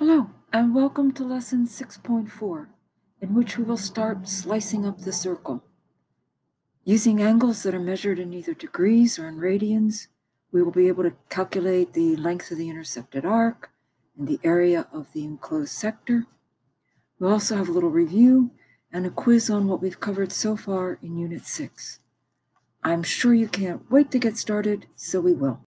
Hello, and welcome to lesson 6.4, in which we will start slicing up the circle. Using angles that are measured in either degrees or in radians, we will be able to calculate the length of the intersected arc and the area of the enclosed sector. We'll also have a little review and a quiz on what we've covered so far in Unit 6. I'm sure you can't wait to get started, so we will.